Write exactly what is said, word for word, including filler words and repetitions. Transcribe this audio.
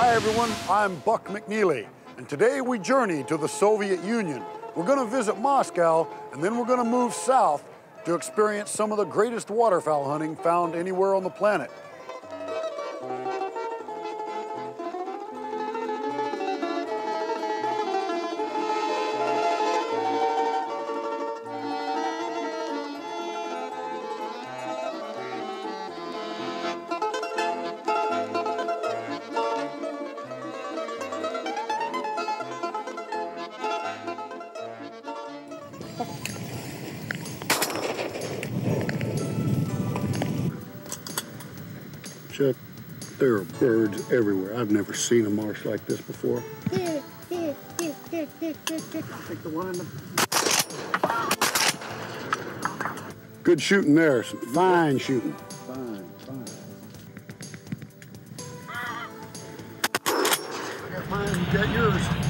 Hi everyone, I'm Buck McNeely, and today we journey to the Soviet Union. We're going to visit Moscow, and then we're going to move south to experience some of the greatest waterfowl hunting found anywhere on the planet. Chuck, there are birds everywhere. I've never seen a marsh like this before. Here, here, here, here, here, here, here. I think the one in the... Good shooting there, some fine shooting. Fine, fine. I got mine, you got yours.